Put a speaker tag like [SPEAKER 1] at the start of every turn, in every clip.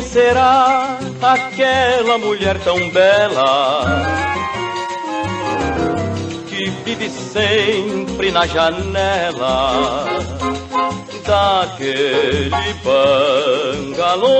[SPEAKER 1] será aquela mulher tão bela que vive sempre na janela daquele bangalô?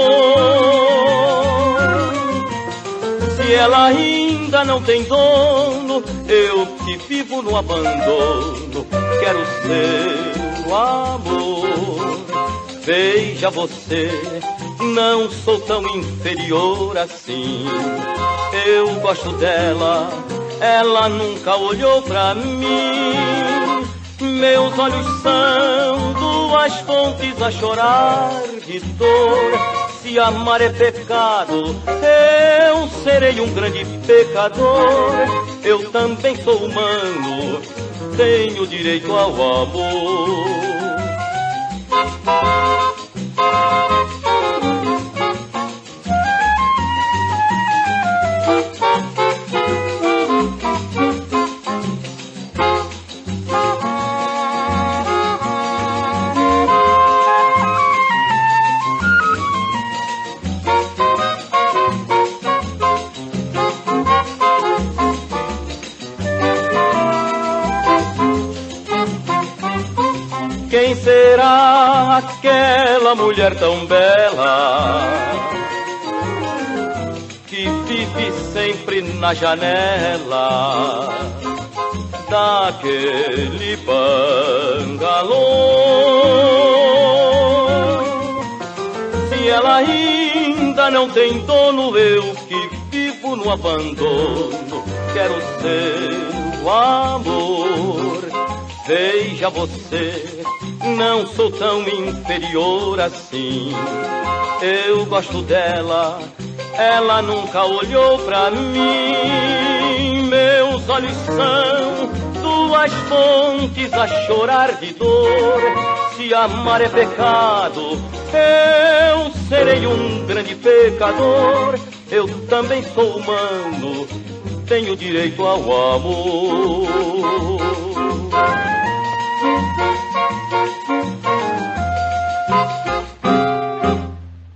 [SPEAKER 1] Se ela ainda não tem dono, eu que vivo no abandono quero seu amor. Veja você, não sou tão inferior assim. Eu gosto dela, ela nunca olhou pra mim. Meus olhos são duas fontes a chorar de dor. Se amar é pecado, eu serei um grande pecador. Eu também sou humano, tenho direito ao amor. Quem será aquela mulher tão bela que vive sempre na janela daquele bangalô? Se ela ainda não tem dono, eu que vivo no abandono quero seu amor. Veja você, não sou tão inferior assim. Eu gosto dela, ela nunca olhou pra mim. Meus olhos são duas fontes a chorar de dor. Se amar é pecado, eu serei um grande pecador. Eu também sou humano, tenho direito ao amor.